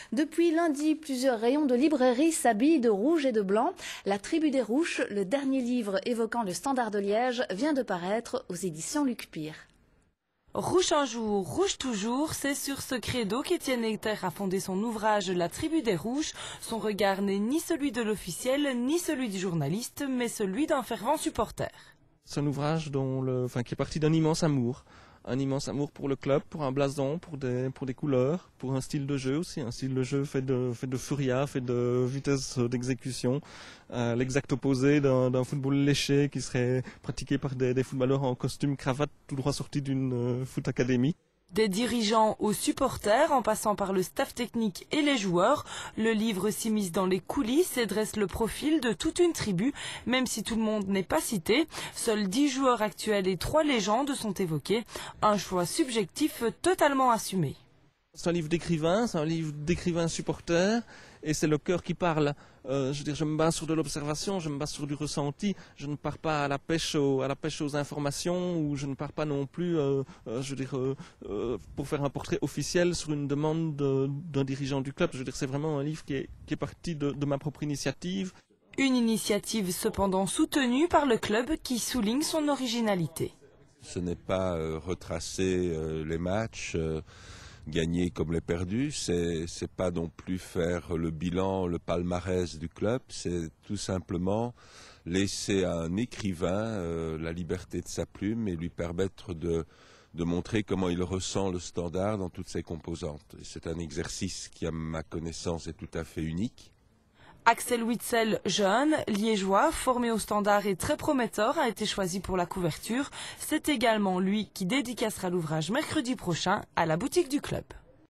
Depuis lundi, plusieurs rayons de librairie s'habillent de rouge et de blanc. La Tribu des Rouches, le dernier livre évoquant le Standard de Liège, vient de paraître aux éditions Luc Pire. Rouge un jour, rouge toujours, c'est sur ce credo qu'Étienne Necter a fondé son ouvrage La Tribu des Rouges. Son regard n'est ni celui de l'officiel, ni celui du journaliste, mais celui d'un fervent supporter. C'est un ouvrage qui est parti d'un immense amour pour le club, pour un blason, pour des couleurs, pour un style de jeu aussi, un style de jeu fait de furia, fait de vitesse d'exécution, l'exact opposé d'un football léché qui serait pratiqué par des footballeurs en costume cravate tout droit sortis d'une foot académie. Des dirigeants aux supporters, en passant par le staff technique et les joueurs, le livre s'immisce dans les coulisses et dresse le profil de toute une tribu, même si tout le monde n'est pas cité. Seuls 10 joueurs actuels et 3 légendes sont évoqués. Un choix subjectif totalement assumé. C'est un livre d'écrivain supporter, et c'est le cœur qui parle. Je me base sur de l'observation, je me base sur du ressenti. Je ne pars pas à la pêche aux informations, ou je ne pars pas non plus, pour faire un portrait officiel sur une demande d'un dirigeant du club. C'est vraiment un livre qui est parti de ma propre initiative. Une initiative cependant soutenue par le club qui souligne son originalité. Ce n'est pas retracer les matchs, gagner comme les perdus, c'est pas non plus faire le bilan, le palmarès du club, c'est tout simplement laisser à un écrivain la liberté de sa plume et lui permettre de montrer comment il ressent le Standard dans toutes ses composantes. C'est un exercice qui, à ma connaissance, est tout à fait unique. Axel Witsel, jeune, liégeois, formé au Standard et très prometteur, a été choisi pour la couverture. C'est également lui qui dédicacera l'ouvrage mercredi prochain à la boutique du club.